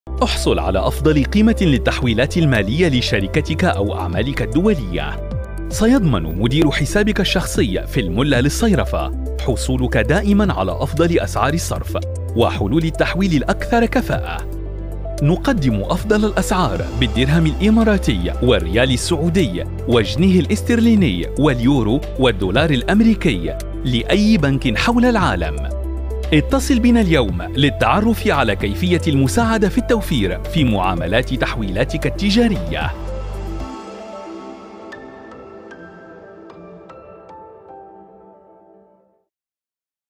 احصل على أفضل قيمة للتحويلات المالية لشركتك أو أعمالك الدولية. سيضمن مدير حسابك الشخصي في الملا للصيرفة حصولك دائماً على أفضل أسعار الصرف وحلول التحويل الأكثر كفاءة. نقدم أفضل الأسعار بالدرهم الإماراتي والريال السعودي والجنيه الاسترليني واليورو والدولار الأمريكي لأي بنك حول العالم. اتصل بنا اليوم للتعرف على كيفية المساعدة في التوفير في معاملات تحويلاتك التجارية.